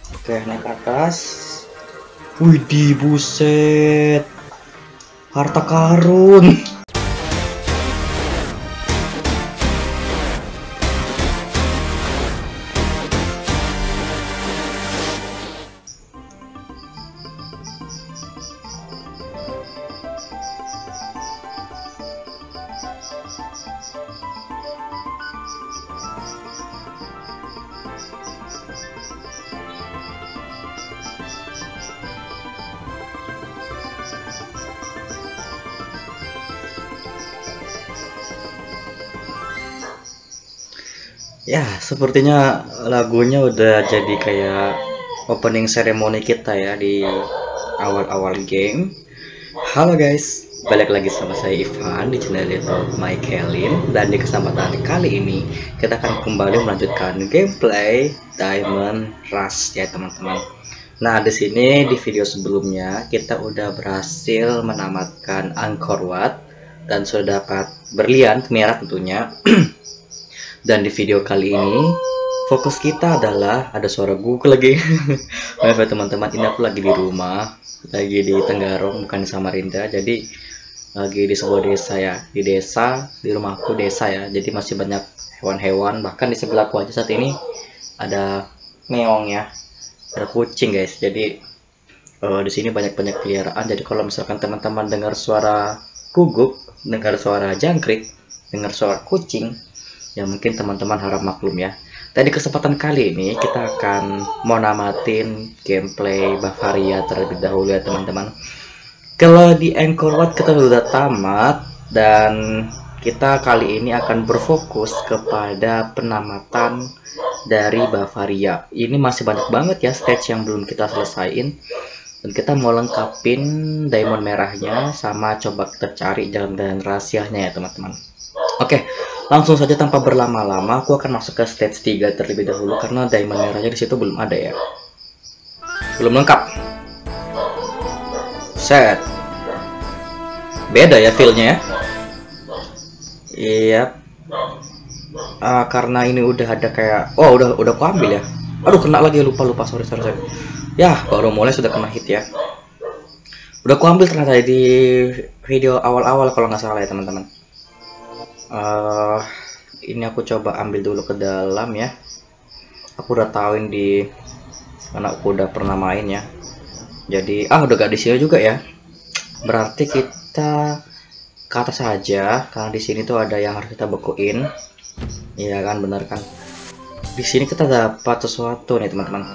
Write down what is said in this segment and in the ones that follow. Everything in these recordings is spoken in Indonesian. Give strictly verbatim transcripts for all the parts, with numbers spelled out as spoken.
Oke, naik ke atas. Widih, buset. Harta karun. Ya, sepertinya lagunya udah jadi kayak opening ceremony kita ya di awal-awal game. Halo guys, balik lagi sama saya Ivan di channel YouTube Michaelin, dan di kesempatan kali ini kita akan kembali melanjutkan gameplay Diamond Rush ya teman-teman. Nah, di sini di video sebelumnya kita udah berhasil menamatkan Angkor Wat dan sudah dapat berlian merah tentunya. Dan di video kali ini fokus kita adalah ada suara Google lagi. Maaf ya teman-teman, ini aku lagi di rumah, lagi di Tenggarong bukan di Samarinda. Jadi lagi di sebuah desa ya, di desa, di rumahku desa ya. Jadi masih banyak hewan-hewan, bahkan di sebelahku aja saat ini ada meong ya, ada kucing guys. Jadi uh, di sini banyak-banyak peliharaan. Jadi kalau misalkan teman-teman dengar suara guguk, dengar suara jangkrik, dengar suara kucing, ya mungkin teman-teman harap maklum ya. Dan di kesempatan kali ini kita akan mau namatin gameplay Bavaria terlebih dahulu ya teman-teman. Kalau di Angkor Wat kita sudah tamat, dan kita kali ini akan berfokus kepada penamatan dari Bavaria. Ini masih banyak banget ya stage yang belum kita selesaiin, dan kita mau lengkapin diamond merahnya sama coba kita cari jalan-jalan rahasianya ya teman-teman. Oke, langsung saja tanpa berlama-lama aku akan masuk ke stage tiga terlebih dahulu karena diamond merahnya di situ belum ada ya. Belum lengkap. Set. Beda ya feel-nya ya. Iya. Uh, karena ini udah ada kayak oh udah udah aku ambil ya. Aduh, kena lagi, lupa lupa sorry sorry sorry. Ya, baru mulai sudah kena hit ya. Udah aku ambil ternyata di video awal-awal kalau nggak salah ya teman-teman. Uh, ini aku coba ambil dulu ke dalam ya. Aku udah tahuin di karena aku udah pernah main ya. Jadi ah udah gak di sini juga ya. Berarti kita ke atas saja karena di sini tuh ada yang harus kita bekuin. Iya kan, bener kan. Di sini kita dapat sesuatu nih teman-teman.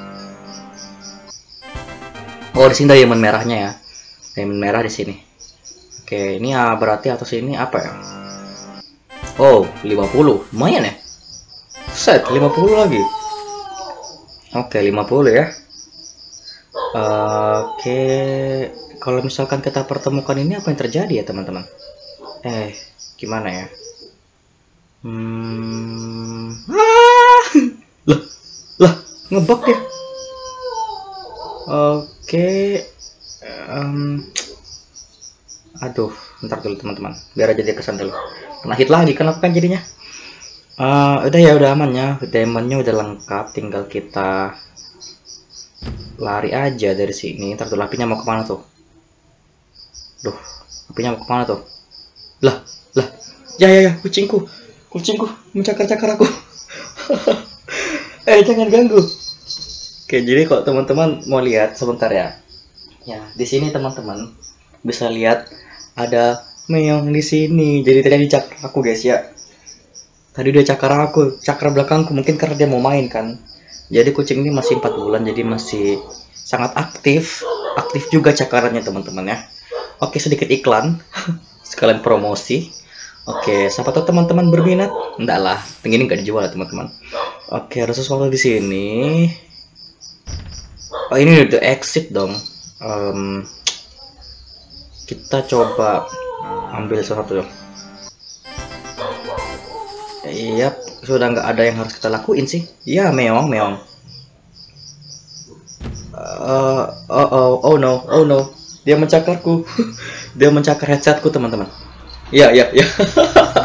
Oh, di sini diamond merahnya ya. Diamond merah di sini. Oke, ini ya berarti atas ini apa ya? Oh, lima puluh. Lumayan ya. Set, lima puluh lagi. Oke, lima puluh ya. Oke, kalau misalkan kita pertemukan ini apa yang terjadi ya, teman-teman? Eh, gimana ya? Hmm. Ah! Lah, lah, ngebug ya. Oke. Um, aduh, ntar dulu teman-teman. Biar aja dia kesan dulu. Kena hit lagi, kenapa kan jadinya? Uh, udah ya, udah aman ya. Diamondnya udah lengkap, tinggal kita lari aja dari sini. Ntar tuh apinya mau kemana tuh? Duh, apinya mau kemana tuh? Lah, lah, ya ya ya, kucingku, kucingku mencakar-cakar aku. Eh, jangan ganggu. Oke, jadi kalau teman-teman mau lihat sebentar ya. Ya, di sini teman-teman bisa lihat ada meong di sini. Jadi tadi cakar aku guys ya. Tadi dia cakar aku, cakar belakangku, mungkin karena dia mau main kan. Jadi kucing ini masih empat bulan, jadi masih sangat aktif. Aktif juga cakarannya teman-teman ya. Oke, sedikit iklan sekalian promosi. Oke, siapa tahu teman-teman berminat. Enggak lah, ini nggak dijual teman-teman. Oke, ada sesuatu di sini. Oh, ini udah exit dong. Um, kita coba ambil sesuatu. Iya, sudah nggak ada yang harus kita lakuin sih. Iya, meong, meong. Uh, oh, oh, oh no, oh no. Dia mencakarku. Dia mencakar headsetku, teman-teman. Iya, iya, iya.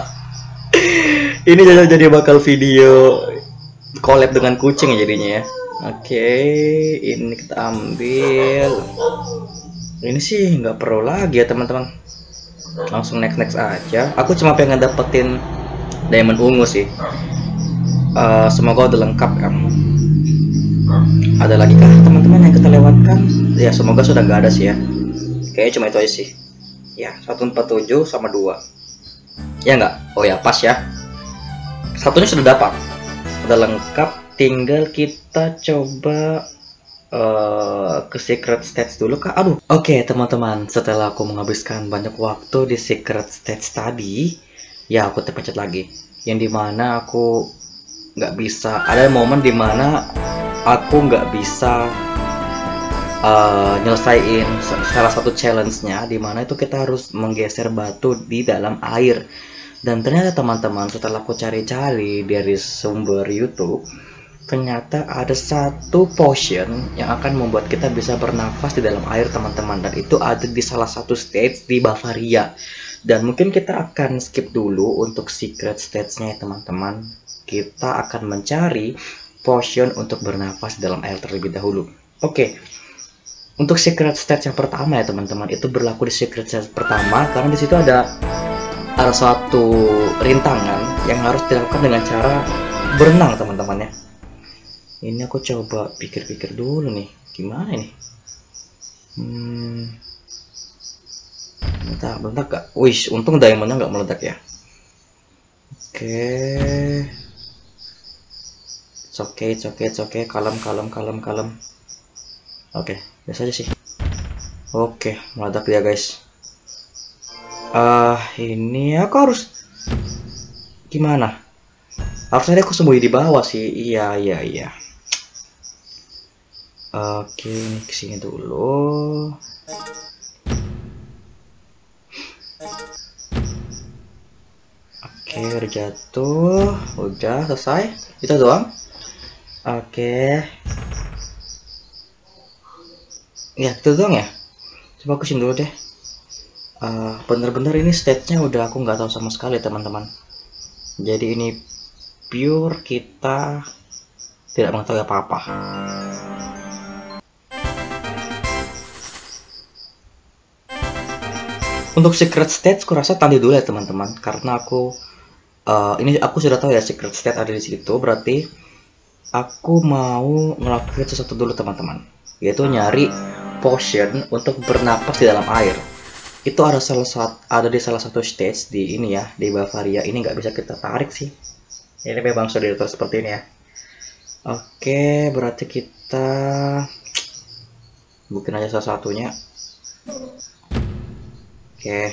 Ini jadi jadi bakal video collab dengan kucing ya jadinya ya. Oke, ini kita ambil. Ini sih nggak perlu lagi ya teman-teman. Langsung next next aja. Aku cuma pengen dapetin diamond ungu sih. Uh, semoga udah lengkap ya. Ada lagi kah teman-teman yang kita lewatkan? Ya semoga sudah nggak ada sih ya. Kayaknya cuma itu aja sih. Ya seratus empat puluh tujuh sama dua. Ya nggak? Oh ya pas ya. Satunya sudah dapat. Udah lengkap. Tinggal kita coba uh, ke secret stage dulu kak. Aduh. Oke okay, teman-teman, setelah aku menghabiskan banyak waktu di secret stage tadi, ya aku terpencet lagi. Yang dimana aku nggak bisa. Ada momen dimana aku nggak bisa uh, nyelesain salah satu challenge-nya, dimana itu kita harus menggeser batu di dalam air. Dan ternyata teman-teman, setelah aku cari-cari dari sumber YouTube, ternyata ada satu potion yang akan membuat kita bisa bernafas di dalam air teman-teman, dan itu ada di salah satu stage di Bavaria. Dan mungkin kita akan skip dulu untuk secret stage-nya ya teman-teman. Kita akan mencari potion untuk bernafas dalam air terlebih dahulu. Oke, okay. Untuk secret stage yang pertama ya teman-teman, itu berlaku di secret stage pertama karena di situ ada ada suatu rintangan yang harus dilakukan dengan cara berenang teman-teman ya. Ini aku coba pikir-pikir dulu nih, gimana nih? Hmm, bentar, bentar kak. Wih, untung diamondnya nggak meledak ya. Oke, oke, oke, oke, kalem, kalem, kalem, kalem. Oke, biasa aja sih. Oke, meledak dia guys. Ah, uh, ini aku harus gimana? Harusnya aku sembunyi di bawah sih. Iya, iya, iya. Oke, ini kesini dulu. Oke, udah jatuh. Udah selesai. Itu doang. Oke. Ya, itu doang ya. Coba aku sini dulu deh. Uh, Bener-bener ini stage-nya udah aku nggak tahu sama sekali teman-teman. Jadi ini pure kita tidak mengetahui apa-apa. Untuk secret stage kurasa tadi dulu ya teman-teman, karena aku uh, ini aku sudah tahu ya secret stage ada di situ, berarti aku mau ngelakuin sesuatu dulu teman-teman, yaitu nyari potion untuk bernapas di dalam air. Itu ada salah satu ada di salah satu stage di ini ya, di Bavaria. Ini nggak bisa kita tarik sih. Ini memang sudah diatur seperti ini ya. Oke, berarti kita bikin aja salah satunya. Oke,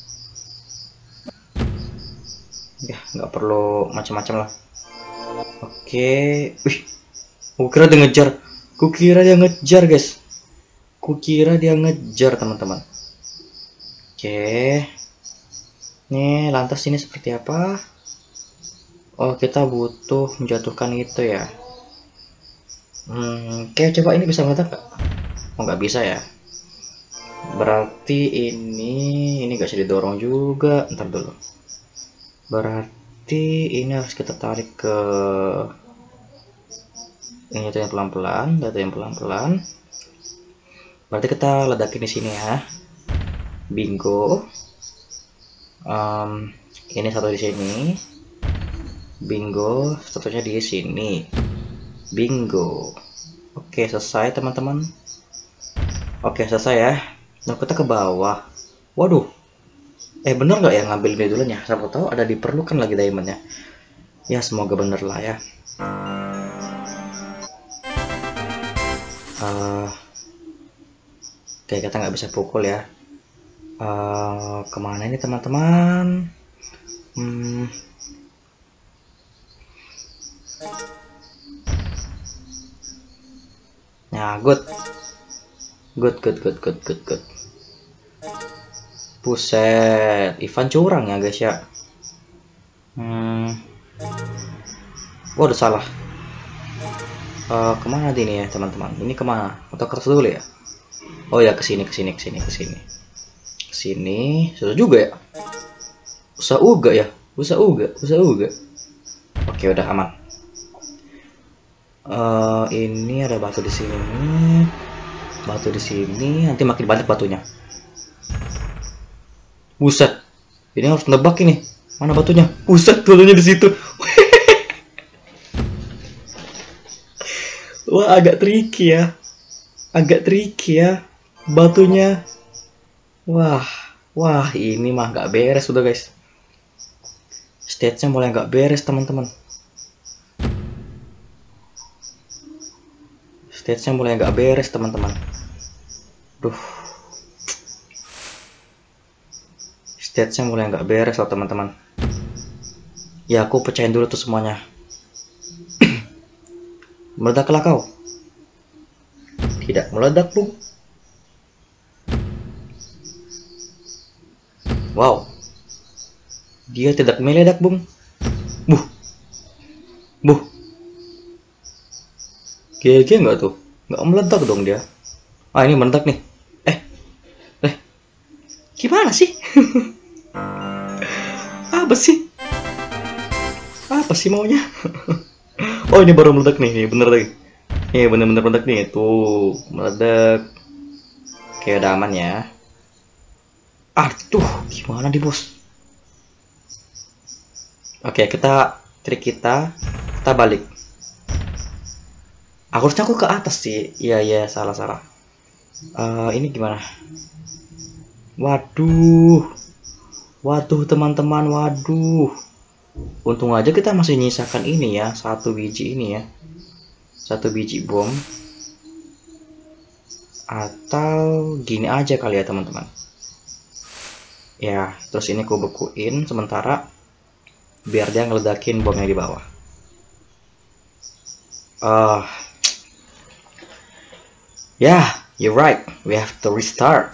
ya nggak perlu macam-macam lah. Oke, wih, kukira dia ngejar, kukira dia ngejar guys, kukira dia ngejar teman-teman. Oke, nih lantas ini seperti apa? Oh, kita butuh menjatuhkan itu ya. Hmm, oke, coba ini bisa meledak nggak? Oh, nggak bisa ya. Berarti ini ini gak bisa didorong juga. Ntar dulu. Berarti ini harus kita tarik ke ini yang pelan-pelan, data yang pelan-pelan. Berarti kita ledakin di sini ya. Bingo. Um, ini satu di sini. Bingo. Satunya di sini. Bingo. Oke, selesai teman-teman. Oke, selesai ya. Nah, kita ke bawah. Waduh. Eh, bener nggak ya ngambil ini dulunya? Siapa tahu ada diperlukan lagi diamondnya. Ya, semoga bener lah ya. Uh, Oke, kita nggak bisa pukul ya. Uh, kemana ini teman-teman? Hmm. Nah, good. Good, good, good, good, good, good. Buset, Ivan curang ya guys ya. Hmm. Wah, udah salah. Uh, kemana ini ya teman-teman? Ini kemana? Atau kertas dulu ya? Oh ya, kesini, kesini, kesini, kesini, kesini. Sudah juga ya? Usah uga ya? Usah uga, usah uga. Oke, udah aman. Uh, ini ada batu di sini, batu di sini, nanti makin banyak batunya. Buset, ini harus nebak ini. Mana batunya? Buset, batunya di situ. Wah, agak tricky ya. Agak tricky ya. Batunya. Wah, wah, ini mah nggak beres udah guys. Stage-nya mulai nggak beres teman-teman. Stage-nya mulai nggak beres teman-teman. Duh. Stage-nya mulai nggak beres loh teman-teman. Ya aku pecahin dulu tuh semuanya. Meledaklah kau. Tidak meledak bung. Wow. Dia tidak meledak bung. Buh. Buh. G G nggak tuh? Nggak meledak dong dia. Ah ini meledak nih. Eh. Eh. Gimana sih? Apa sih? Apa sih maunya? Oh ini baru meledak nih, nih bener lagi. Nih bener-bener meledak nih, tuh meledak. Oke udah aman ya. Aduh, gimana nih bos? Oke kita trik kita, kita balik. Harusnya aku ke atas sih. Iya iya salah salah. Uh, ini gimana? Waduh, waduh teman-teman, waduh. Untung aja kita masih nyisakan ini ya, satu biji ini ya, satu biji bom. Atau gini aja kali ya teman-teman. Ya, terus ini aku bekuin sementara biar dia ngeledakin bomnya di bawah. Ah, uh, ya, yeah, you're right. We have to restart.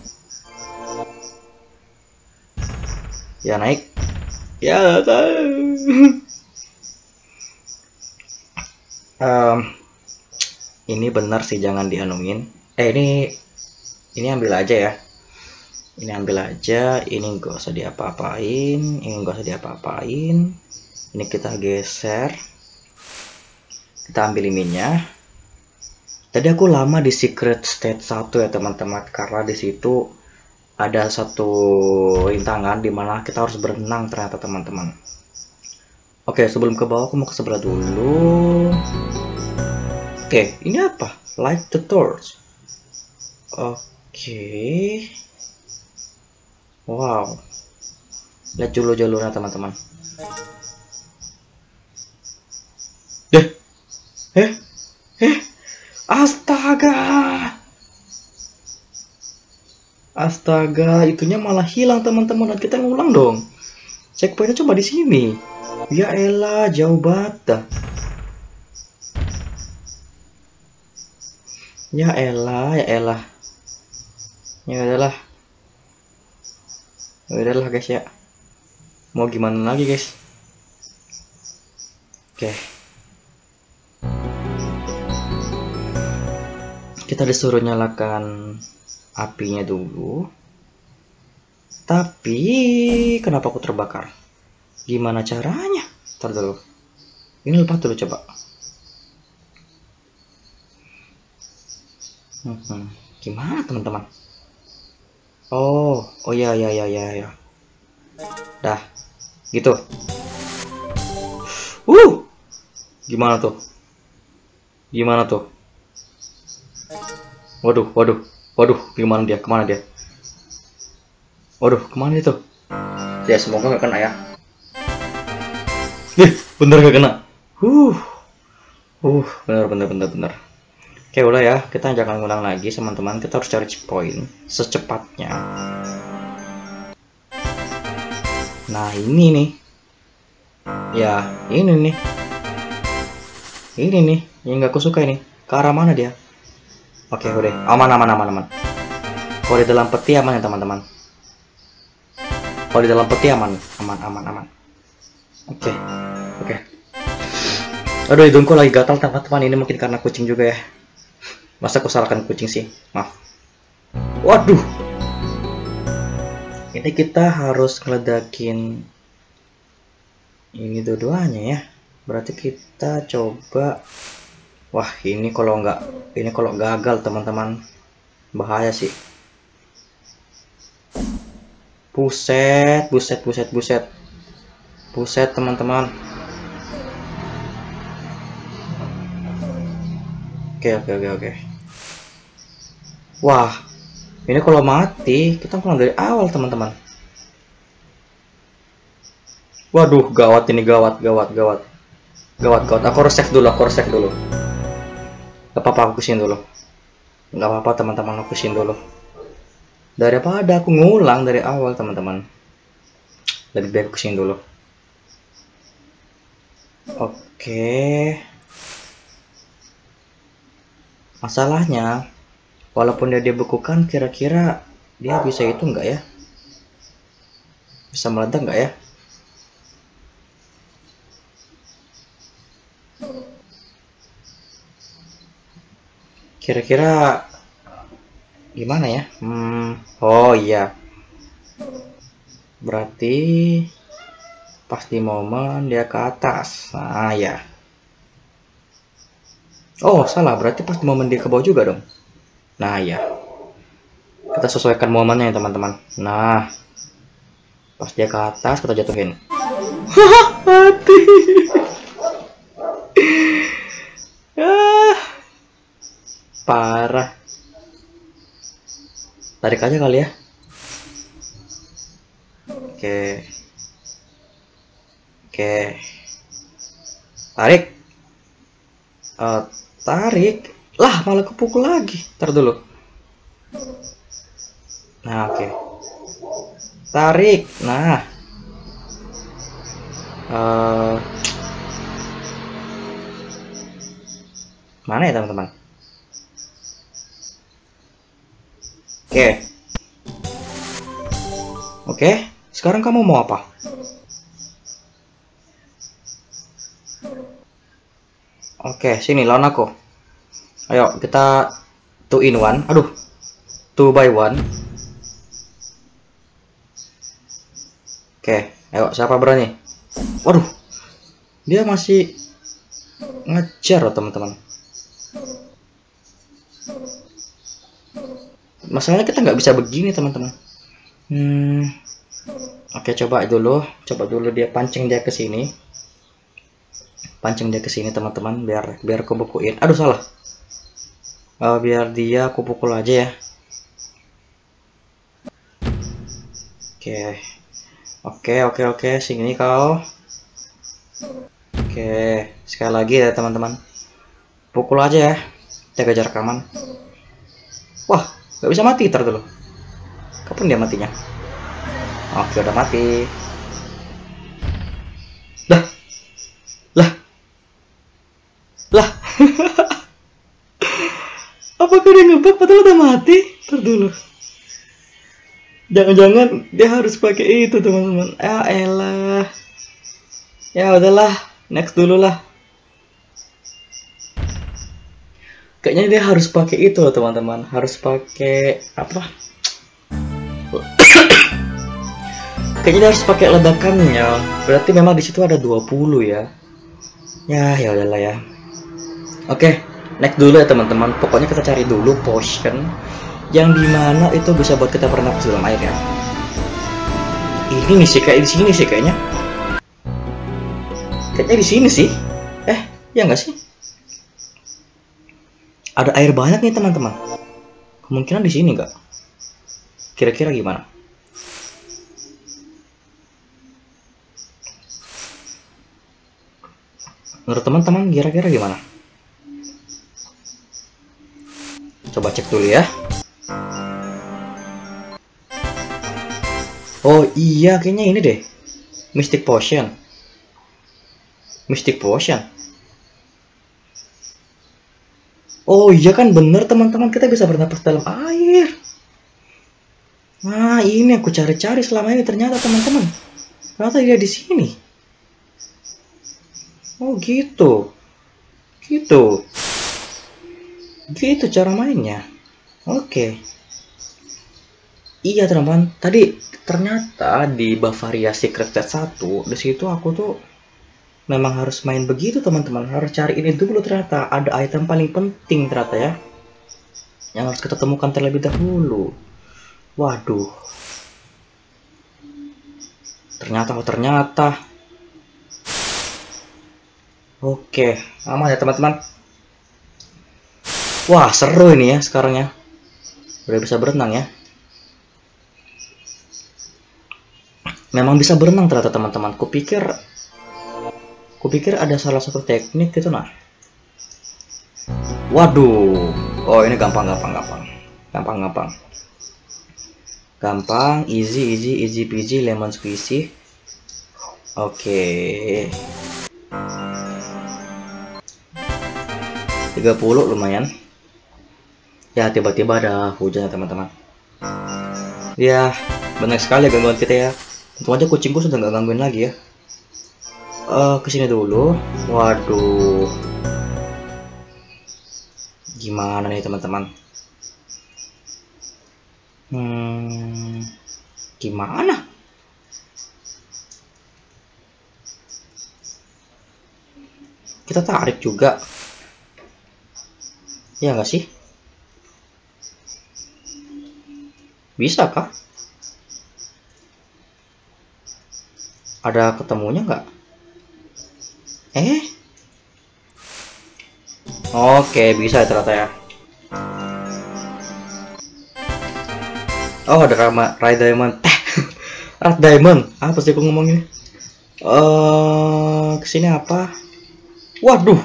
Ya naik. Ya um, ini benar sih jangan dianuin. Eh ini ini ambil aja ya. Ini ambil aja. Ini gak usah diapa-apain. Ini gak usah diapa-apain. Ini kita geser. Kita ambil ininya. Tadi aku lama di secret stage satu ya teman-teman, karena di situ ada satu rintangan dimana kita harus berenang ternyata teman-teman. Oke sebelum ke bawah aku mau ke sebelah dulu. Oke ini apa? Light the torch. Oke. Wow. Lihat dulu jalurnya teman-teman. Eh, eh, eh, astaga. Astaga, itunya malah hilang teman-teman. Dan kita ngulang dong. Checkpointnya coba di sini. Ya elah, jauh banget. Ya elah, ya elah. Ya udahlah. Ya udahlah guys ya. Mau gimana lagi guys? Oke. Kita disuruh nyalakan apinya dulu. Tapi kenapa aku terbakar? Gimana caranya? Ntar dulu. Ini lepas dulu coba. Hmm, gimana teman-teman? Oh, oh ya ya ya ya ya. Dah, gitu. Uh, gimana tuh? Gimana tuh? Waduh, waduh. Waduh, gimana dia? Kemana dia? Waduh, kemana itu? Ya, semoga nggak kena ya. Nih, bener nggak kena. Huh, uh, bener, bener, bener, bener. Oke, udah ya. Kita jangan ngulang lagi, teman-teman. Kita harus cari checkpoint secepatnya. Nah, ini nih. Ya, ini nih. Ini nih, yang nggak aku suka ini. Ke arah mana dia? Oke, udah aman aman aman aman. Kalau di dalam peti aman ya teman-teman. Kalau di dalam peti aman aman aman aman. Oke oke. Aduh hidungku lagi gatal teman-teman. Ini mungkin karena kucing juga ya. Masa aku salahkan kucing sih? Maaf. Waduh. Ini kita harus ngeledakin ini dua-duanya ya. Berarti kita coba Wah, ini kalau nggak ini kalau gagal teman-teman bahaya sih. Buset, buset, buset, buset. Buset teman-teman. Oke, oke, oke, oke. Wah, ini kalau mati kita pulang dari awal teman-teman. Waduh, gawat ini, gawat, gawat, gawat. Gawat, gawat. Aku harus save dulu, aku harus save dulu. Gak apa-apa, aku kesini dulu. Gak apa-apa teman-teman, aku kesini dulu. Daripada aku ngulang dari awal teman-teman. Lebih baik aku kesini dulu. Oke. Masalahnya, walaupun dia dibekukan, kira-kira dia bisa itu enggak ya? Bisa meledak enggak ya? Kira-kira gimana ya? Hmm, oh iya. Berarti pas di momen dia ke atas. Nah ya. Oh salah, berarti pas di momen dia ke bawah juga dong. Nah ya. Kita sesuaikan momennya ya teman-teman. Nah, pas dia ke atas kita jatuhin. Mati. Ah, parah. Tarik aja kali ya. Oke. Oke. Tarik. Uh, tarik. Lah, malah kepukul lagi. Ntar dulu. Nah, oke. Tarik. Nah. Uh, mana ya teman-teman? Oke. Oke. Sekarang kamu mau apa? Oke, sini lawan aku. Ayo kita two in one. Aduh, two by one. Oke, ayo siapa berani? Waduh, dia masih ngejar teman-teman. Masalahnya kita nggak bisa begini teman-teman. Hmm, oke coba dulu, coba dulu dia pancing dia ke sini. Pancing dia ke sini teman-teman, biar biar aku bukuin. Aduh salah. Uh, biar dia aku pukul aja ya. Oke. Oke, oke, oke, sini kau. Oke, sekali lagi ya teman-teman. Pukul aja ya. Jaga jarak aman. Wah, nggak bisa mati ntar dulu. Kapan dia matinya? Oke, udah mati. Lah. Lah. Lah. Apakah dia ngebug padahal udah mati? Ntar dulu. Jangan-jangan dia harus pakai itu teman-teman. Ya elah. Ya udahlah, next dulu lah. Kayaknya dia harus pakai itu teman-teman. Harus pakai apa? Kayaknya dia harus pakai ledakannya. Berarti memang di situ ada dua puluh ya. Ya, ya udahlah ya. Oke, next dulu ya teman-teman. Pokoknya kita cari dulu potion yang dimana itu bisa buat kita bernapas dalam air ya. Ini nih sih, kayak di sini sih kayaknya. Kayaknya di sini sih. Eh, ya nggak sih? Ada air banyak nih teman-teman. Kemungkinan di sini nggak? Kira-kira gimana? Menurut teman-teman kira-kira gimana? Coba cek dulu ya. Oh iya, kayaknya ini deh. Mystic Potion. Mystic Potion. Oh iya kan bener teman-teman, kita bisa bernapas dalam air. Nah ini aku cari-cari selama ini ternyata teman-teman. Ternyata dia di sini. Oh gitu. Gitu. Gitu cara mainnya. Oke. Iya teman-teman, tadi ternyata di Bavaria Secret Set satu di situ aku tuh memang harus main begitu teman-teman, harus cari ini dulu. Ternyata ada item paling penting ternyata ya, yang harus kita temukan terlebih dahulu. Waduh, ternyata oh ternyata oke, aman ya teman-teman. Wah seru ini ya sekarang ya, udah bisa berenang ya. Memang bisa berenang ternyata teman-teman. Kupikir kupikir ada salah satu teknik gitu nah. Waduh, oh ini gampang gampang gampang gampang gampang gampang easy easy easy peasy lemon squeezy. Oke, tiga puluh lumayan ya. Tiba-tiba ada hujan ya teman-teman. Ya banyak sekali gangguan kita ya. Untung aja kucingku sudah nggak gangguin lagi ya. Uh, kesini dulu. Waduh, gimana nih teman-teman? Hmm, gimana? Kita tarik juga, ya nggak sih? Bisa kah? Ada ketemunya nggak? Eh? Oke, bisa ternyata ya. Oh, ada Rama, Ray Diamond. Eh, Ray Diamond. Apa sih aku ngomongin? Eh, uh, kesini apa? Waduh.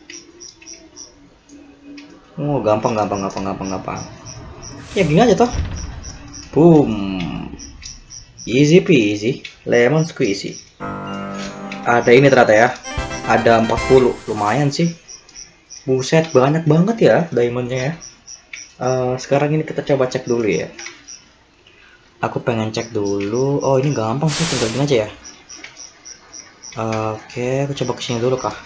Oh, gampang, gampang, gampang, gampang, gampang. Ya gini aja toh. Boom. Easy peasy, lemon squeezy. Ada ini ternyata ya. Ada empat puluh, lumayan sih. Buset, banyak banget ya diamondnya ya. Uh, sekarang ini kita coba cek dulu ya. Aku pengen cek dulu. Oh ini gampang sih, tinggal gini aja ya. Uh, Oke, okay, aku coba kesini dulu kah?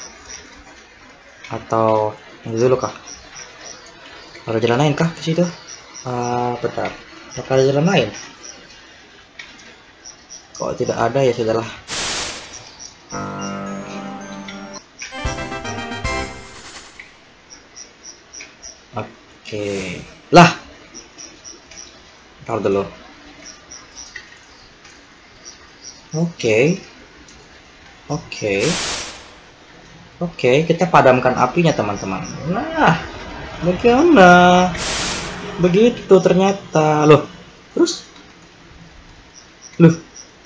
Atau ini dulu kah? Ada jalan lain kah ke situ? Uh, bentar, apakah ada jalan lain? Kalau tidak ada ya sudahlah. Oke, lah. Taruh dulu. Oke, oke, oke. Kita padamkan apinya teman-teman. Nah, bagaimana? Begitu ternyata. Loh, terus? Loh.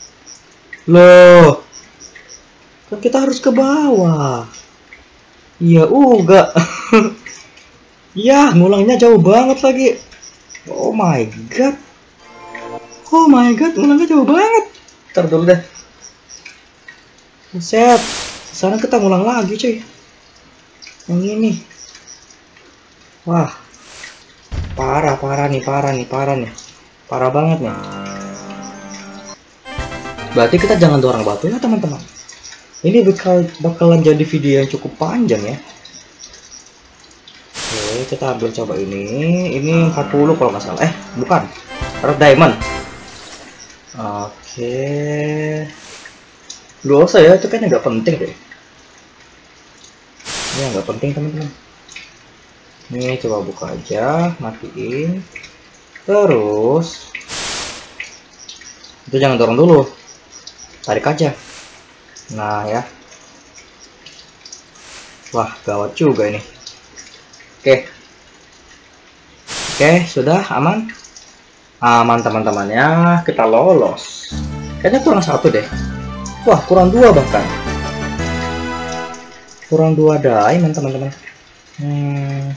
Loh, kan kita harus ke bawah. Iya, uga. Ya, ngulangnya jauh banget lagi. Oh my god. Oh my god, ngulangnya jauh banget. Ntar dulu deh. Buset, sekarang kita ngulang lagi cuy. Yang ini. Wah, parah, parah nih, parah nih, parah nih. Parah banget nih. Berarti kita jangan dorong batu ya teman-teman. Ini bakal bakalan jadi video yang cukup panjang ya. Oke, kita ambil coba ini. Ini empat puluh kalau nggak salah. Eh, bukan. Red Diamond. Oke. Gak usah ya, itu kayaknya nggak penting deh. Ini nggak penting teman-teman. Ini coba buka aja, matiin. Terus itu jangan dorong dulu. Tarik aja. Nah ya. Wah gawat juga ini. Oke. Oke sudah aman. Aman teman-teman ya. Kita lolos. Kayaknya kurang satu deh. Wah kurang dua bahkan. Kurang dua diamond teman-teman. Hmm.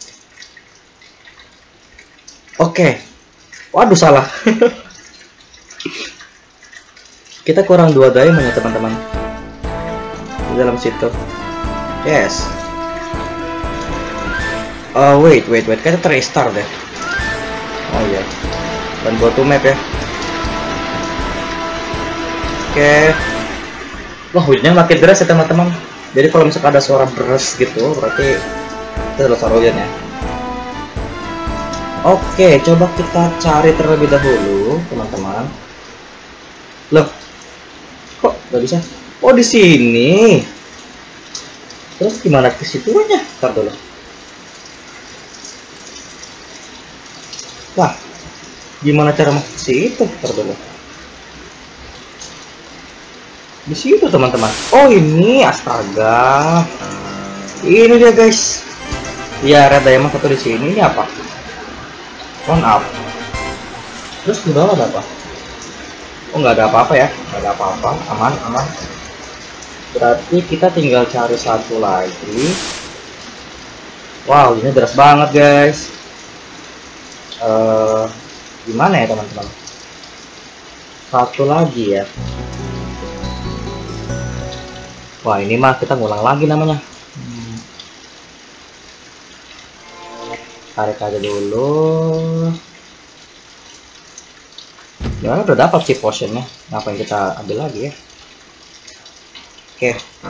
Oke. Waduh salah. Kita kurang dua diamond ya teman-teman di dalam situ. Yes. Oh wait wait wait, kita restart deh. Oh iya. Dan go to map ya. Oke. Wah hujannya makin deras ya teman-teman. Jadi kalau misalkan ada suara beres gitu, berarti itu adalah suara hujan ya. Oke, coba kita cari terlebih dahulu teman-teman. Loh. Kok nggak bisa? Oh di sini. Terus gimana ke situnya? Ntar dulu. Wah, gimana cara masuk ke situ? Ntar dulu. Di situ teman-teman. Oh ini, astaga. Ini dia guys. Ya, red diamond satu di sini. Ini apa? On up. Terus di bawah ada apa? Oh nggak ada apa-apa ya? Nggak ada apa-apa. Aman, aman. Berarti kita tinggal cari satu lagi. Wow, ini deras banget guys. Uh, gimana ya teman-teman? Satu lagi ya. Wah ini mah kita ngulang lagi namanya. Hmm. Tarik aja dulu. Ya udah dapat sih potionnya. Ngapain kita ambil lagi ya? Oke.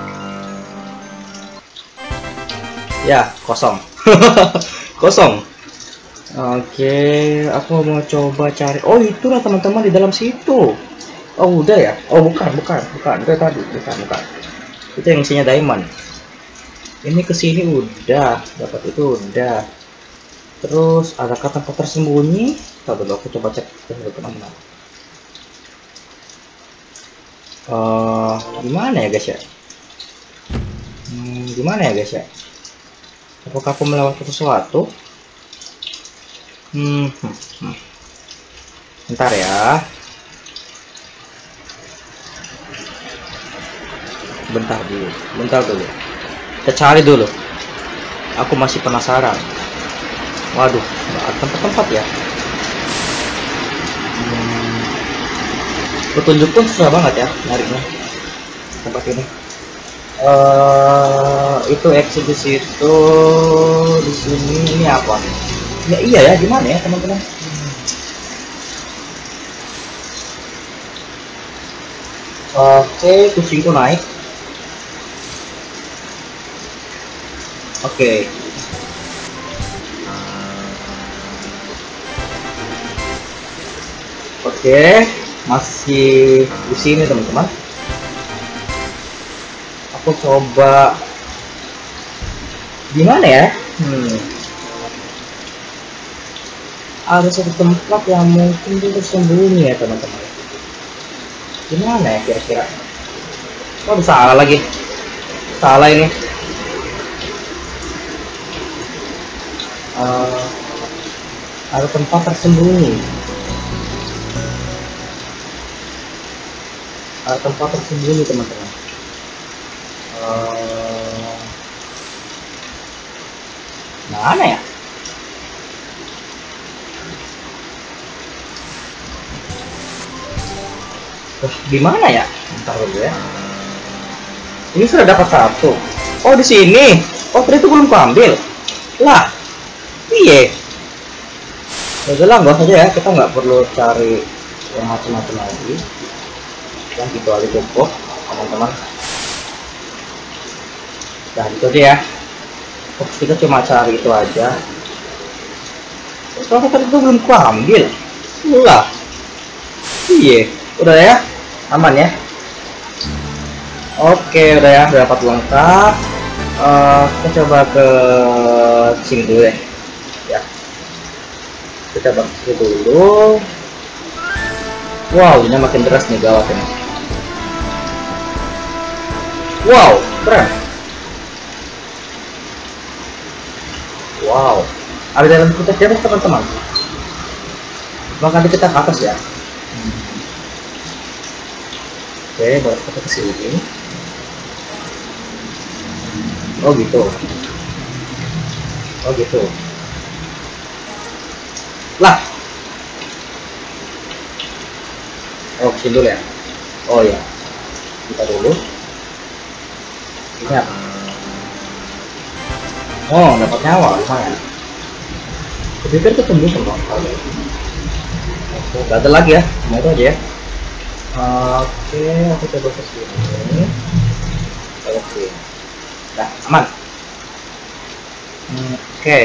Ya kosong. Kosong. Oke, aku mau coba cari. Oh itulah teman-teman di dalam situ. Oh udah ya? Oh bukan, bukan, bukan. Itu tadi, bukan, bukan. Itu yang isinya diamond. Ini kesini udah, dapat itu udah. Terus ada tempat tersembunyi. Tahu dulu, aku coba cek dulu teman-teman. Uh, gimana ya guys ya? Hmm, gimana ya guys ya? Apakah aku melewati sesuatu? Hmm, hmm, hmm. Bentar ya. Bentar dulu, bentar dulu. Kita cari dulu. Aku masih penasaran. Waduh, nggak ada tempat-tempat ya. Hmm. Petunjuk pun susah banget ya nyarinya tempat ini. Uh, itu exit di situ, di sini ini apa? Ya iya ya, gimana ya teman-teman? Oke, kucingku naik. Oke. Oke, masih di sini teman-teman. Aku coba gimana ya? Hmm. Ada satu tempat yang mungkin itu tersembunyi ya teman-teman. Gimana ya kira-kira? Oh salah lagi. Salah ini. Uh, ada tempat tersembunyi. Ada tempat tersembunyi teman-teman. Uh, mana ya? Wah, di mana ya? Bentar dulu ya. Ini sudah dapat satu. Oh di sini. Oh tadi itu belum kuambil. Lah. Iya. Udah nggak saja ya, kita nggak perlu cari yang macam-macam lagi. Yang kecuali cukup, teman-teman. Nah itu dia. Oh, kita cuma cari itu aja. Terus tadi itu belum kuambil. Lah. Iya. Udah ya, aman ya. Oke, udah ya, udah dapat lengkap. Uh, kita coba ke sini dulu deh. Ya, kita coba ke sini dulu. Wow, ini makin deras nih, gawat ini. Wow, keren. Wow, ada jalan kita di atas teman-teman. Bahkan kita ke atas ya. Oke, baru kita ke sini. Oh gitu. Oh gitu. Lah. Oh, sini dulu ya. Oh ya. Kita dulu. Ini apa? Oh, dapat nyawa lumayan. Kupikir ketemu semua. Oke, nggak ada lagi ya. Cuma itu aja ya. Oke, aku coba ke sini. Oke. Nah, aman. Oke.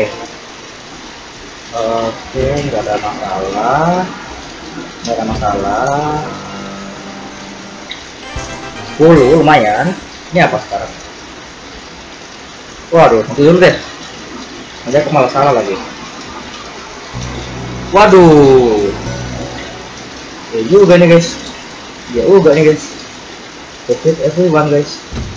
Oke, nggak ada masalah. Nggak ada masalah. sepuluh lumayan. Ini apa sekarang? Waduh, nanti dulu deh. Nanti aku malah salah lagi. Waduh. Ya juga nih guys. Ya juga nih guys. Defeat everyone guys.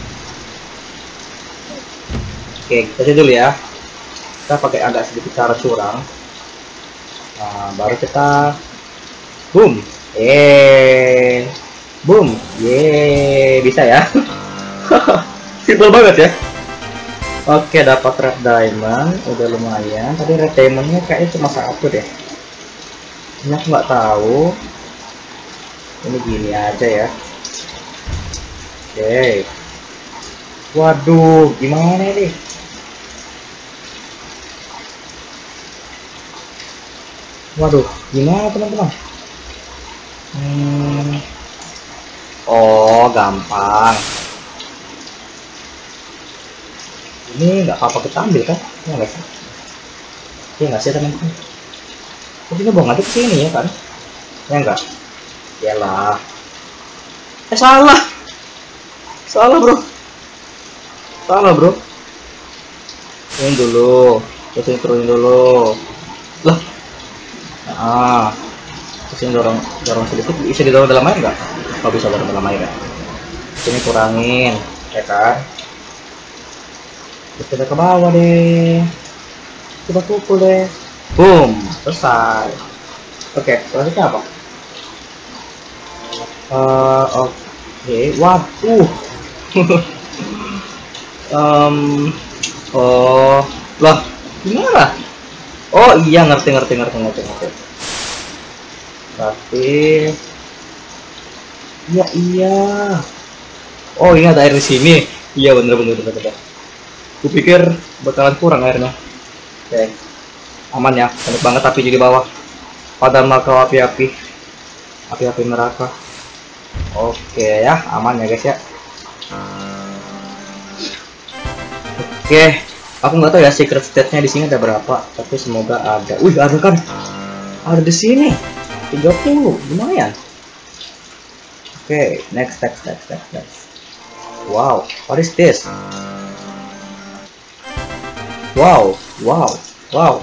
Oke, kita dulu ya. Kita pakai agak sedikit cara curang. Nah, baru kita boom. Eh. Boom. Ye, bisa ya. Simple banget ya. Oke, dapat red diamond, udah lumayan. Tadi red diamondnya kayaknya cuma satu deh. Ini aku nggak tahu. Ini gini aja ya. Oke. Waduh, gimana nih? Waduh, gimana teman-teman? Hmm. Oh, gampang. Ini nggak apa-apa kita ambil kan? Ya nggak sih? Ya nggak sih teman-teman? Kok ini bawa ngaduk sini ya kan? Ya enggak? Yalah. Eh salah. Salah bro. Salah bro. Turunin dulu. Terus ini turunin dulu. Lah. Nah. Terus ini dorong, dorong sedikit. Bisa didorong dalam air nggak? Oh bisa dorong dalam air ya. Ini kurangin, ya kan? Terus kita ke bawah deh. Kita pukul deh. Boom, selesai. Oke, selanjutnya apa? Uh, Oke, okay. Waduh. um, oh, lah, gimana? Oh iya, ngerti, ngerti, ngerti, ngerti, ngerti. Tapi, iya, iya. Oh, ini ada air di sini. Iya, bener, bener, bener, bener. Kupikir bakalan kurang airnya. Oke, aman ya. Banyak banget api di bawah. Padahal kau api-api, api-api neraka. Oke ya, aman ya guys ya. Oke, aku nggak tahu ya secret state-nya di sini ada berapa, tapi semoga ada. Wih, ada kan? Ada di sini. tiga puluh, lumayan. Oke, next, next, next, next, next. Wow, what is this? Wow, wow, wow.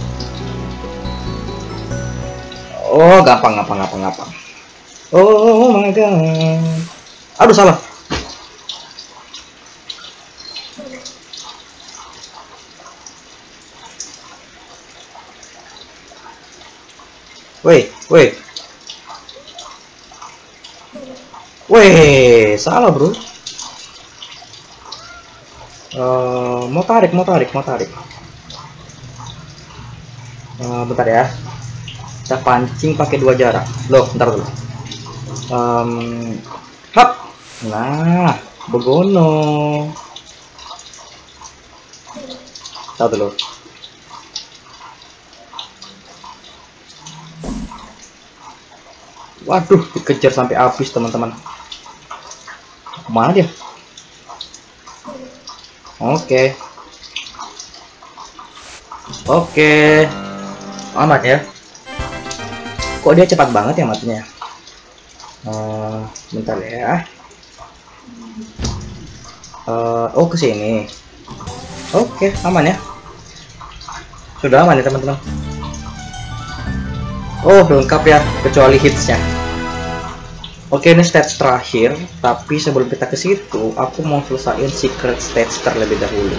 Oh, gampang, gampang, gampang, gampang. Oh my god. Aduh, salah. Woi, woi. Woi, salah, bro. Uh, mau tarik, mau tarik, mau tarik. Uh, bentar ya. Kita pancing pakai dua jarak. Loh, bentar dulu. Um, hap. Nah, begono. Bentar dulu. Waduh, dikejar sampai habis teman-teman. Kemana dia? Oke. Oke. Aman ya. Kok dia cepat banget ya matinya? Uh, bentar ya. Uh, oh ke sini. Oke, aman ya. Sudah aman ya teman-teman. Oh, lengkap ya, kecuali hitsnya. Oke, ini stage terakhir. Tapi sebelum kita ke situ, aku mau selesaiin secret stage terlebih dahulu.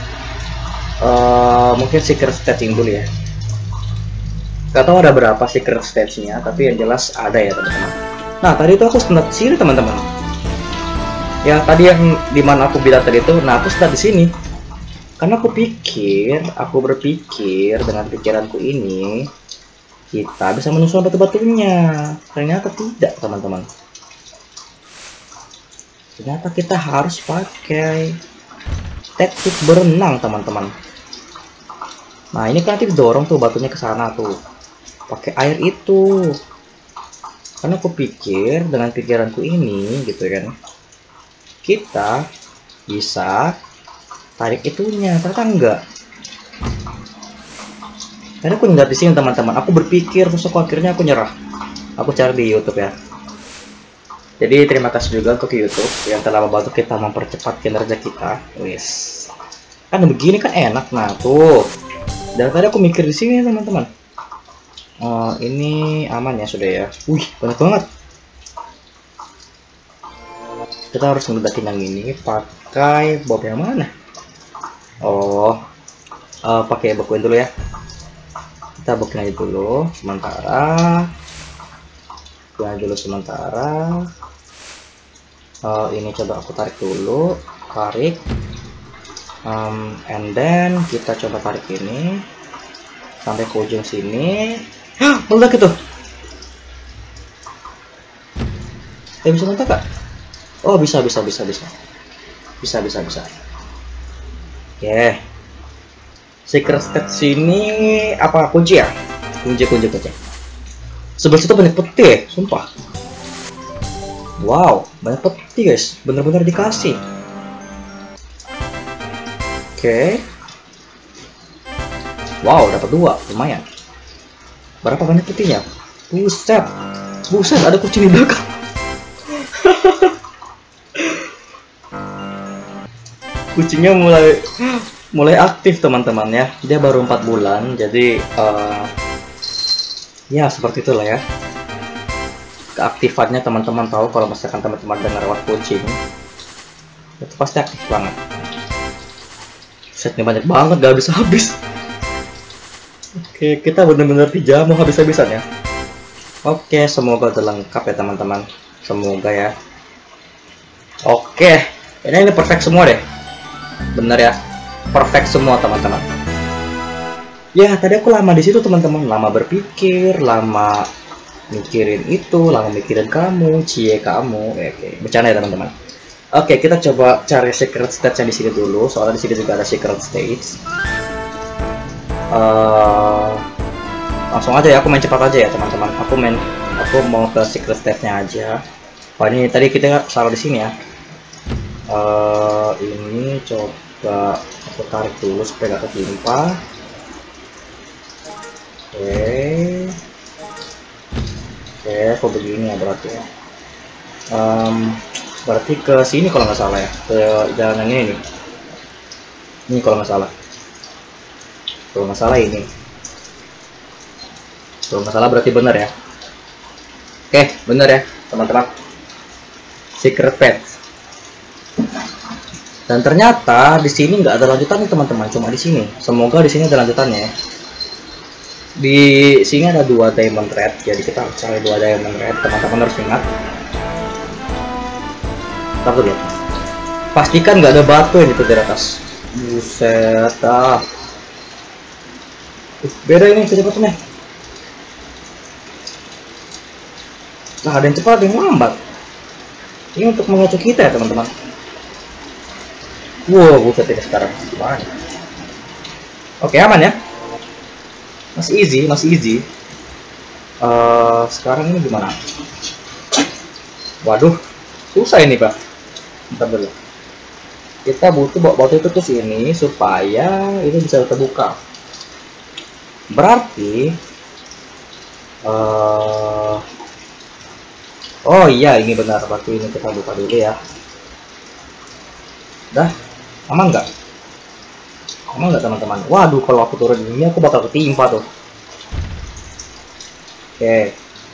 Uh, mungkin secret stage dulu ya. Gak tahu ada berapa secret stage-nya, tapi yang jelas ada ya teman-teman. Nah, tadi itu aku start sini teman-teman. Ya, tadi yang dimana aku bilang tadi itu, nah aku start di sini. Karena aku pikir, aku berpikir dengan pikiranku ini, kita bisa menyusun batu-batunya. Ternyata tidak teman-teman. Ternyata kita harus pakai teknik berenang teman-teman. Nah, ini kan nanti dorong tuh batunya ke sana tuh. Pakai air itu. Karena aku pikir dengan pikiranku ini gitu kan, kita bisa tarik itunya, ternyata enggak. Karena aku nggak di sini teman-teman. Aku berpikir terus aku akhirnya aku nyerah. Aku cari di YouTube ya. Jadi terima kasih juga untuk YouTube yang telah membantu kita mempercepat kinerja kita. Wis. Kan begini kan enak. Nah tuh, dari tadi aku mikir di sini teman-teman. Oh, ini aman ya sudah ya. Wih, banyak banget. Kita harus ngeledakin yang ini pakai bob yang mana? Oh, uh, pakai bekuin dulu ya. Kita bekuin aja dulu sementara. Bekuin aja dulu sementara. Uh, ini coba aku tarik dulu, tarik. Um, and then kita coba tarik ini sampai ke ujung sini. Hah, meledak itu. Eh, bisa meledak gak? Oh, bisa, bisa, bisa, bisa. Bisa, bisa, bisa. Oke. Okay. Secret stage sini apa kunci ya? Kunci, kunci, kunci. Sebelah situ banyak peti, sumpah. Wow, banyak peti guys. Bener-bener dikasih. Oke. Okay. Wow, dapat dua, lumayan. Berapa banyak petinya? Buset. Buset, ada kucing di belakang. Kucingnya mulai mulai aktif teman-teman ya. Dia baru empat bulan, jadi uh, ya seperti itulah ya. Keaktifannya teman-teman tahu kalau misalkan teman-teman dengar rawat kucing, itu pasti aktif banget. Setnya banyak banget, gak habis-habis. Oke, kita benar-benar dijamu habis-habisan ya. Oke, semoga udah lengkap ya teman-teman. Semoga ya. Oke, ini ini perfect semua deh. Bener ya, perfect semua teman-teman. Ya, tadi aku lama di situ teman-teman, lama berpikir, lama mikirin itu, lama mikirin kamu, cie kamu. Oke, bercanda ya teman-teman. Oke, kita coba cari secret stage yang di sini dulu. Soalnya di sini juga ada secret stage. Uh, langsung aja ya, aku main cepat aja ya teman-teman. Aku main, aku mau ke secret stage-nya aja. Wah, ini tadi kita salah di sini ya. Uh, ini coba aku tarik dulu supaya gak ketimpa. Oke. Oke, aku begini ya berarti ya. Um, berarti ke sini kalau nggak salah ya, ke jalan yang ini nih. Ini kalau nggak salah. Kalau nggak salah ini. Kalau nggak salah berarti benar ya. Oke, benar ya teman-teman. Secret path. Dan ternyata di sini nggak ada lanjutannya teman-teman, cuma di sini. Semoga di sini ada lanjutannya ya. Di sini ada dua diamond red, jadi kita harus cari dua diamond red. Teman-teman harus ingat. Tahu dulu. Pastikan nggak ada batu yang itu di atas. Buset ah. Uh, beda ini kecepatannya. Nah, ada yang cepat, ada yang lambat. Ini untuk mengacu kita ya teman-teman. Wow, buset ini sekarang. Banyak. Oke, aman ya. Masih easy, masih easy. Uh, sekarang ini gimana? Waduh, susah ini pak. Bentar dulu. Kita butuh bawa batu itu ke sini supaya ini bisa terbuka. Berarti, uh, oh iya ini benar, batu ini kita buka dulu ya. Dah, aman nggak? Aman nggak teman-teman? Waduh, kalau aku turun ini aku bakal ketimpa tuh. Oke,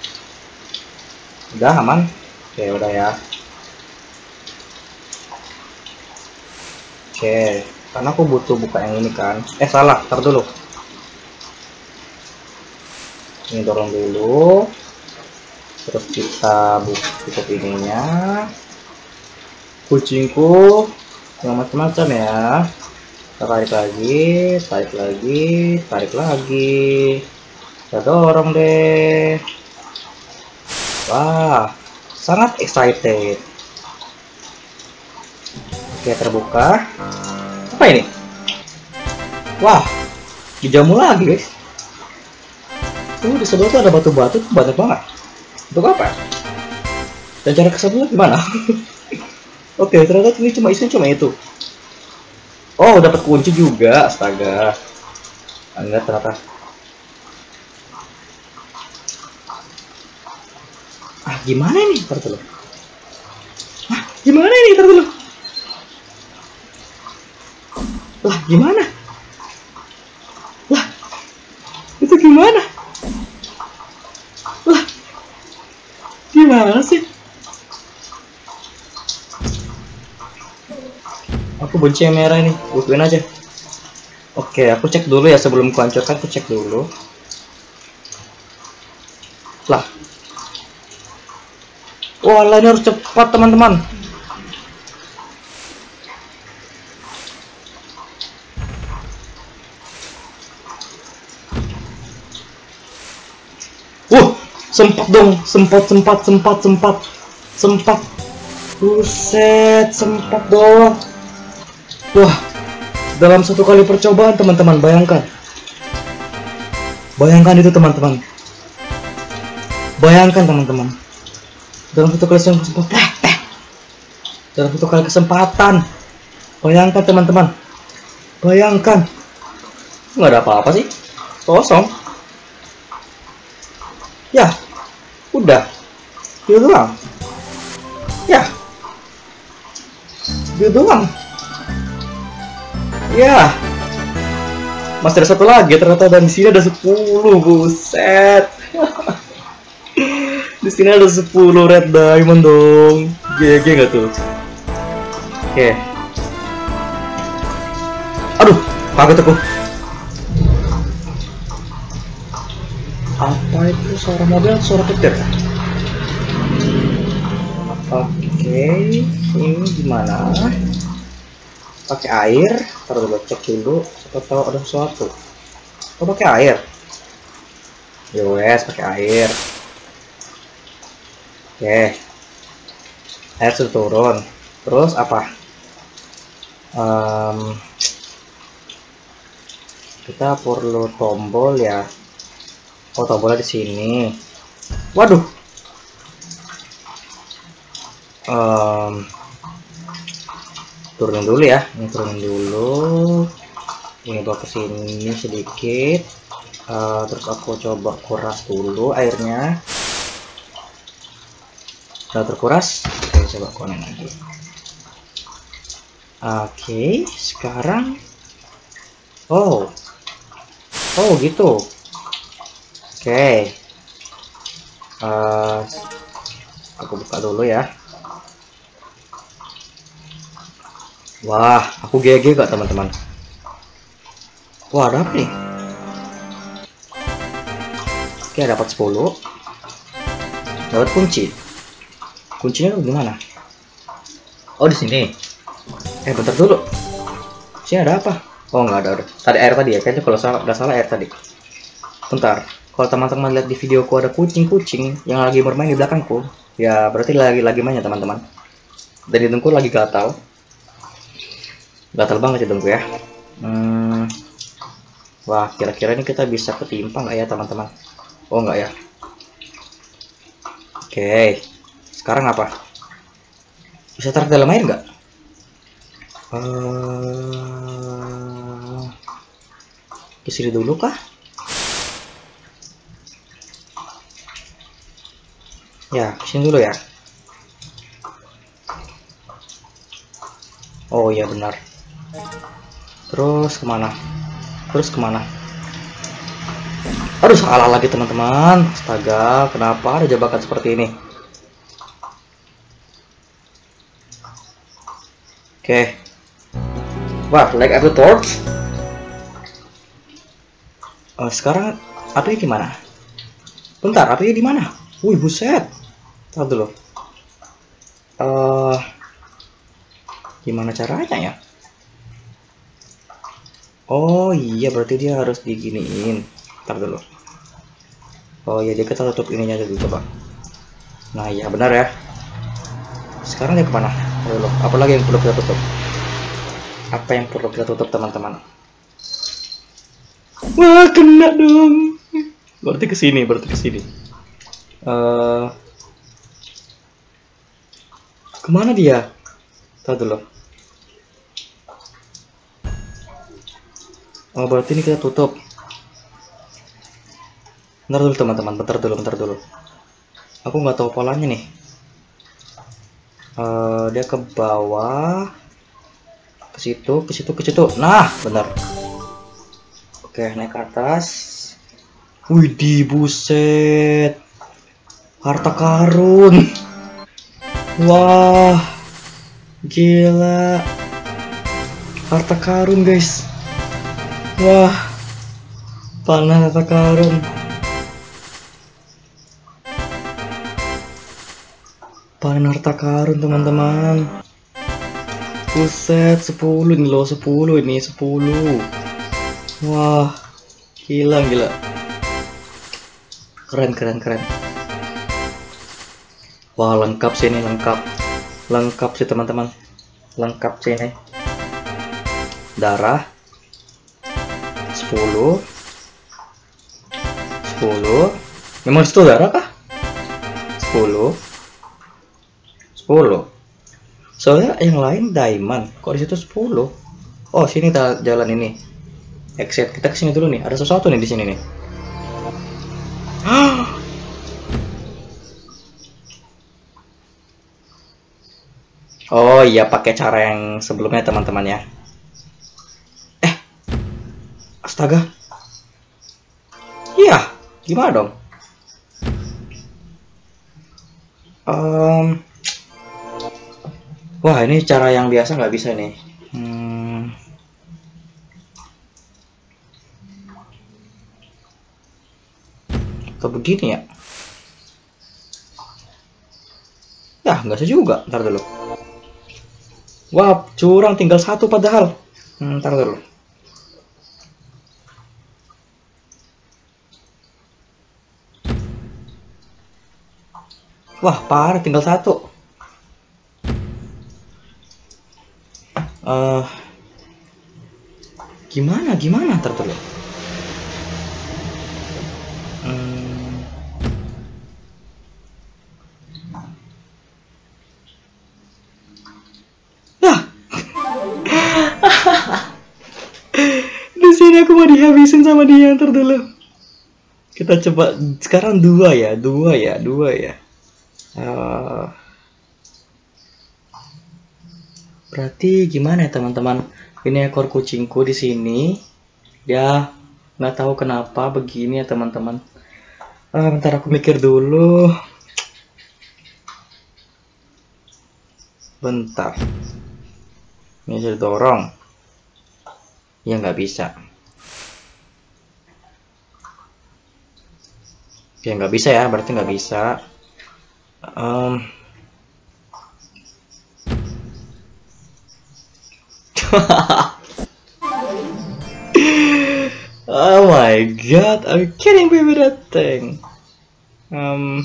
udah aman. Oke, udah ya. Oke, karena aku butuh buka yang ini kan. Eh salah, tar dulu. Ini dorong dulu. Terus kita buka tutup ininya. Kucingku yang macam-macam ya. Kita tarik lagi, tarik lagi, tarik lagi. Kita dorong deh. Wah, sangat excited. Oke, terbuka. Apa ini? Wah, dijamu lagi guys. Oh, di sebelah tuh ada batu-batu banyak banget. Untuk apa? Dan cara kesebelah gimana? Oke, ternyata ini cuma isinya cuma itu. Oh, dapat kunci juga, astaga. Enggak ternyata. Ah, gimana ini? Ntar dulu. Ah, gimana ini? Ntar dulu. Lah gimana? Lah itu gimana? Lah gimana sih? Aku benci yang merah ini, bukuin aja. Oke, aku cek dulu ya sebelum kuhancurkan, aku cek dulu. Lah, wah, ini harus cepat teman-teman. Wah, sempat dong, sempat, sempat, sempat, sempat, sempat. Buset, sempat dong. Wah, dalam satu kali percobaan teman-teman, bayangkan. Bayangkan itu teman-teman. Bayangkan teman-teman. Dalam satu kali kesempatan. Dalam satu kali kesempatan. Bayangkan teman-teman. Bayangkan. Nggak ada apa-apa sih. Kosong. Ya, udah. Itu doang. Ya. Itu doang. Ya, masih ada satu lagi ternyata, dan di sini ada sepuluh, buset. Di sini ada sepuluh red diamond dong. G G nggak tuh? Oke. Aduh, kaget aku. Apa itu suara mobil? Suara petir? Oke, ini gimana? Pakai air, taruh dulu, cek dulu siapa tahu ada sesuatu. Oh, pakai air. Yowes, pakai air. Oke, air sudah turun. Terus apa? Um, kita perlu tombol ya. Oh, tombolnya di sini. Waduh. Um, turunin dulu ya, ini turunin dulu, ini bawa ke sini sedikit, uh, terus aku coba kuras dulu airnya. Udah terkuras, oke, coba konek lagi. Oke, sekarang oh oh gitu. Oke, uh, aku buka dulu ya. Wah, aku G G gak teman-teman? Wah, ada apa nih? Oke, dapat sepuluh. Dapat kunci. Kuncinya di mana? Oh, di sini. Eh, bentar dulu. Sini ada apa? Oh, nggak ada, ada. Tadi air tadi ya, kayaknya kalau salah, nggak salah air tadi. Bentar. Kalau teman-teman lihat di videoku ada kucing-kucing yang lagi bermain di belakangku, ya berarti lagi lagi mainnya teman-teman. Dan hidungku lagi gatal. Gatal banget hidungku ya. Hmm. Wah, kira-kira ini kita bisa ketimpa nggak ya teman-teman? Oh, nggak ya. Oke. Sekarang apa? Bisa tarik dalam air nggak? Uh... Kesini dulu kah? Ya, kesini dulu ya. Oh iya benar. Terus kemana? Terus kemana? Aduh, salah lagi teman-teman. Astaga, kenapa ada jebakan seperti ini? Oke. Wah, like aku torch. Oh, sekarang apinya gimana? Bentar, apinya di mana? Wih, buset. Tahu dulu. Uh, gimana caranya ya? Oh iya, berarti dia harus diginiin. Ntar dulu. Oh iya, dia kita tutup ininya dulu, coba. Nah iya, benar ya. Sekarang dia kemana? Dulu. Apa lagi yang perlu kita tutup? Apa yang perlu kita tutup teman-teman? Wah, kena dong. Berarti ke sini, berarti ke sini. Uh, kemana dia? Tahu dulu. Oh, berarti ini kita tutup. Bentar dulu teman-teman, bentar dulu, bentar dulu. Aku nggak tahu polanya nih. Uh, dia ke bawah, ke situ, ke situ, ke situ. Nah, benar. Oke, naik ke atas. Widih, buset. Harta karun. Wah, gila. Harta karun, guys. Wah, panah harta karun. Panah harta karun, teman-teman. Buset, sepuluh nih loh, sepuluh ini, sepuluh. Wah, gila, gila. Keren, keren, keren. Wah, lengkap sih ini, lengkap. Lengkap sih, teman-teman. Lengkap sih ini. Darah. sepuluh. sepuluh. Memang itu darah kah? sepuluh. sepuluh. Soalnya yang lain diamond. Kok di situ sepuluh? Oh, sini kita jalan ini. Exit. Kita kesini dulu nih. Ada sesuatu nih di sini nih. Oh iya, pakai cara yang sebelumnya teman-teman ya. Eh, astaga. Iya, gimana dong? Um, wah, ini cara yang biasa nggak bisa nih. Hmm. Atau begini ya? Ya, nggak bisa juga. Ntar dulu. Wah, curang, tinggal satu padahal. Hmm, ntar dulu. Wah, parah, tinggal satu. Uh, gimana, gimana, ntar dulu. Hmm. Nah, di sini aku mau dihabisin sama dia, ntar dulu. Kita coba sekarang dua ya, dua ya, dua ya. Uh, berarti gimana ya teman-teman? Ini ekor kucingku di sini. Dia nggak tahu kenapa begini ya teman-teman. Uh, bentar aku mikir dulu. Bentar. Ini saya dorong. Ya nggak bisa. Ya nggak bisa ya, berarti nggak bisa. Um, oh my god, are you kidding me with that thing? Um,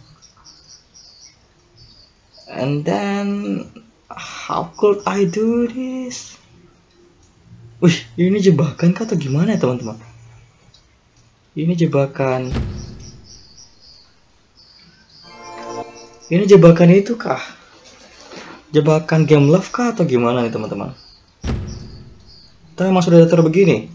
and then how could I do this? Wih, ini jebakan kah atau gimana ya teman-teman? Ini jebakan. Ini jebakan itu kah? Jebakan game love kah atau gimana nih teman-teman? Kita emang sudah datar begini.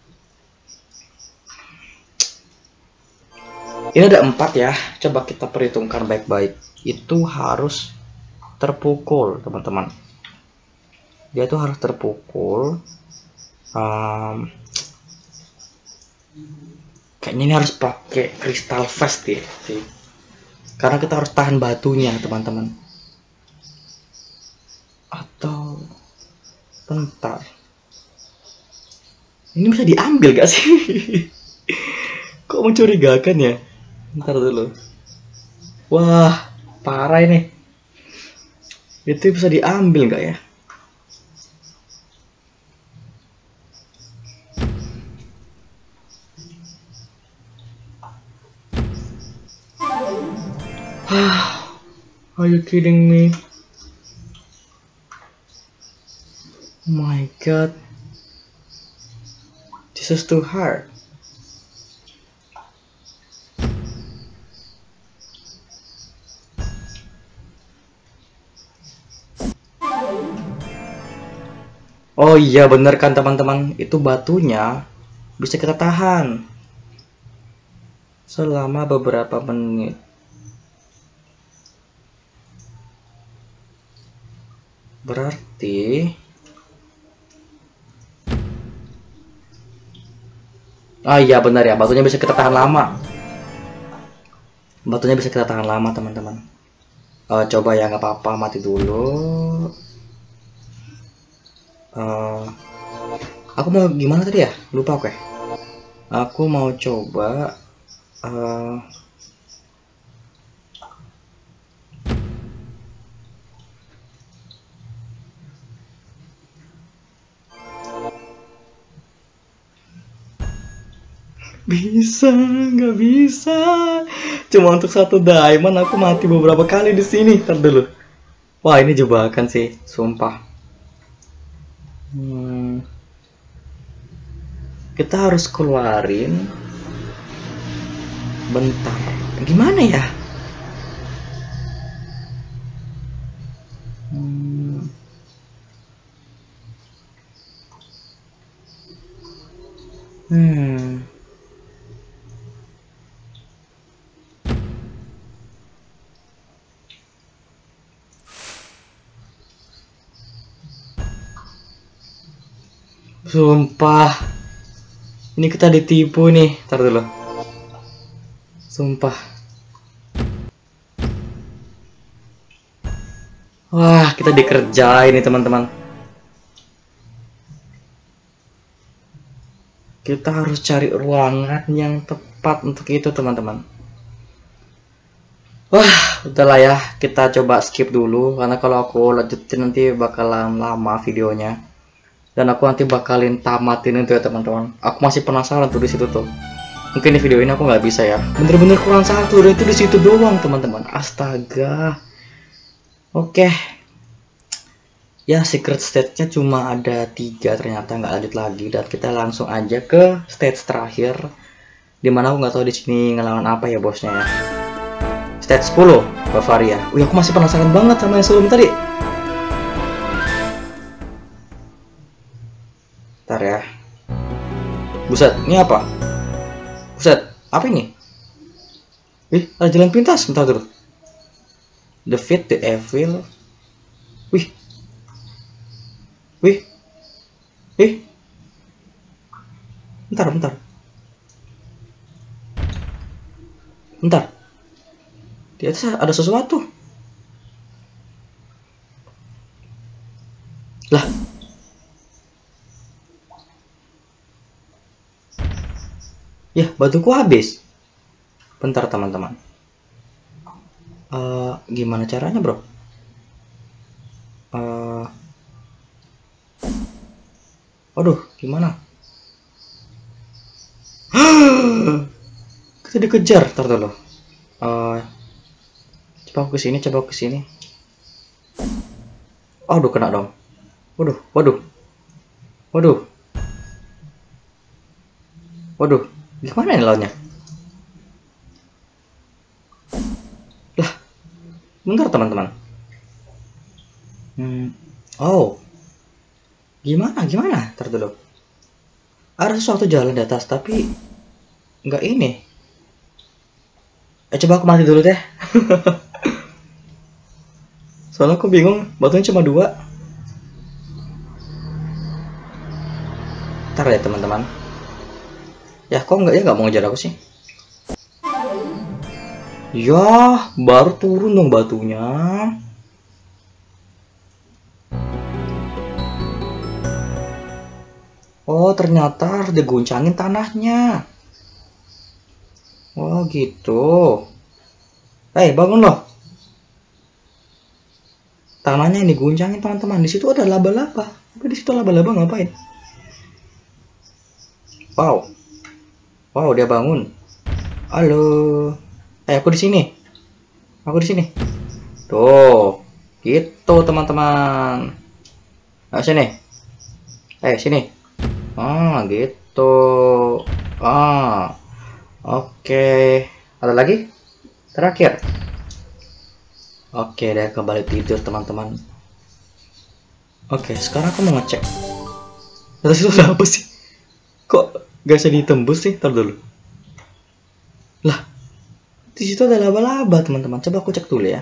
Ini ada empat ya. Coba kita perhitungkan baik-baik. Itu harus terpukul teman-teman. Dia tuh harus terpukul. Um, kayaknya ini harus pakai kristal fast ya sih. Karena kita harus tahan batunya teman-teman. Atau bentar. Ini bisa diambil gak sih? Kok mencurigakan ya? Bentar dulu. Wah, parah ini. Itu bisa diambil gak ya? Are you kidding me? Oh my god. This is too hard. Oh iya bener kan teman-teman, itu batunya bisa kita tahan selama beberapa menit. Berarti Ah iya benar ya, batunya bisa kita tahan lama. Batunya bisa kita tahan lama teman-teman. Uh, coba ya, nggak apa-apa, mati dulu. Uh, aku mau gimana tadi ya? Lupa oke. Okay. Aku mau coba. Uh, Bisa, nggak bisa. Cuma untuk satu diamond aku mati beberapa kali di sini. Ntar dulu. Wah ini jebakan sih, sumpah. Hmm, kita harus keluarin. Bentar, gimana ya? Hmm. hmm. Sumpah. Ini kita ditipu nih. Ntar dulu. Sumpah. Wah, kita dikerjain nih teman-teman. Kita harus cari ruangan yang tepat untuk itu teman-teman. Wah, udahlah ya. Kita coba skip dulu. Karena kalau aku lanjutin nanti bakalan lama videonya. Dan aku nanti bakalin tamatin itu ya teman-teman. Aku masih penasaran tuh di situ tuh. Mungkin di video ini aku nggak bisa ya. Bener-bener kurang satu dan itu di situ doang teman-teman. Astaga. Oke. Ya secret stage-nya cuma ada tiga ternyata, nggak lanjut lagi. Dan kita langsung aja ke stage terakhir. Dimana aku nggak tahu di sini ngelawan apa ya bosnya ya. Stage sepuluh Bavaria. Wih aku masih penasaran banget sama yang sebelum tadi. Ntar ya. Buset, ini apa? Buset, apa ini? Wih, ada jalan pintas. Bentar dulu. Defeat the evil. Wih. Wih. Wih. Bentar, bentar. Bentar. Di atas ada sesuatu. Lah. Ya, batuku habis. Bentar teman-teman. Uh, gimana caranya bro? Uh, aduh, gimana? Kita dikejar, tar dulu. Uh, coba aku kesini, coba aku kesini. Aduh, kena dong. Waduh, waduh, waduh, waduh. Gimana ini lawannya? Lah, bentar teman-teman. Hmm. Oh, gimana, gimana? Ntar dulu. Ada sesuatu jalan di atas, tapi nggak ini. Eh, coba aku mati dulu deh. Soalnya aku bingung, batunya cuma dua. Ntar ya teman-teman. Ya kok nggak ya nggak mau ngejar aku sih? Ya baru turun dong batunya. Oh ternyata harus diguncangin tanahnya. Oh gitu. Eh bangun loh. Tanahnya ini diguncangin teman-teman. Di situ ada laba-laba. Tapi di situ laba-laba ngapain? Wow. Wow, dia bangun. Halo. Eh, aku di sini. Aku di sini. Tuh. Gitu, teman-teman. Nah, sini. Eh, sini. Ah, gitu. Ah. Oke. Ada lagi? Terakhir. Oke, dia kembali tidur, teman-teman. Oke, sekarang aku mau ngecek. Terus itu apa sih? Kok gak bisa ditembus sih? Ntar dulu. Lah, di situ ada laba-laba teman-teman. Coba aku cek dulu ya.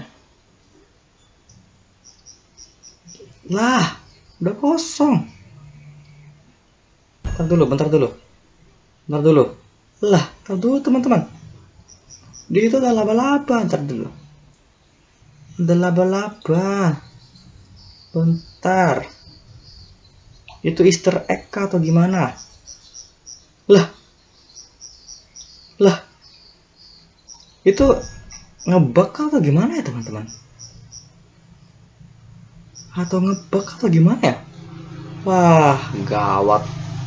Lah, udah kosong. Bentar dulu, bentar dulu. Ntar dulu. Lah, ntar dulu teman-teman. Di itu ada laba-laba, ntar dulu. Ada laba-laba. Bentar. Itu Easter egg kah atau gimana? Lah. Lah. Itu ngebug atau gimana ya teman-teman? Atau ngebug atau gimana ya? Wah, gawat.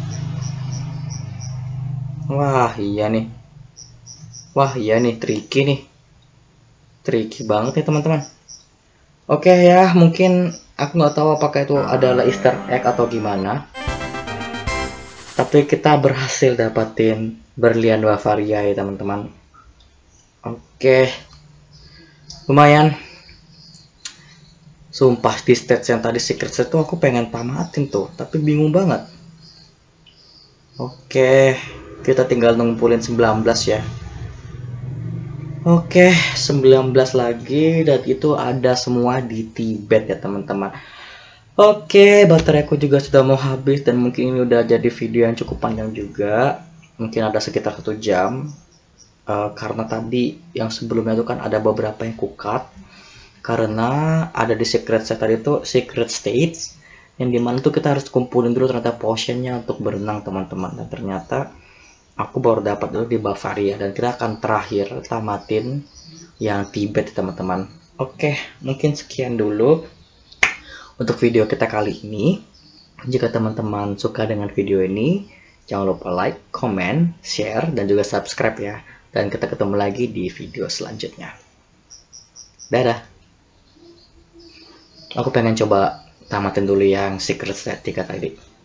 Wah, iya nih. Wah, iya nih, tricky nih. Tricky banget ya teman-teman. Oke ya, mungkin aku nggak tahu apakah itu adalah Easter egg atau gimana. Tapi kita berhasil dapatin berlian Bavaria ya teman-teman. Oke, lumayan. Sumpah di stage yang tadi secret set tuh aku pengen tamatin tuh, tapi bingung banget. Oke, kita tinggal ngumpulin sembilan belas ya. Oke, sembilan belas lagi dan itu ada semua di Tibet ya teman-teman. Oke, bateraiku juga sudah mau habis dan mungkin ini udah jadi video yang cukup panjang juga. Mungkin ada sekitar satu jam. Uh, karena tadi yang sebelumnya itu kan ada beberapa yang kukat. Karena ada di secret set tadi itu secret stage yang dimana tuh kita harus kumpulin dulu ternyata potionnya untuk berenang teman-teman, dan ternyata aku baru dapat dulu di Bavaria dan kita akan terakhir tamatin yang Tibet teman-teman. Oke, mungkin sekian dulu untuk video kita kali ini. Jika teman-teman suka dengan video ini, jangan lupa like, comment, share, dan juga subscribe ya. Dan kita ketemu lagi di video selanjutnya. Dadah. Aku pengen coba tamatin dulu yang secret set tiga tadi.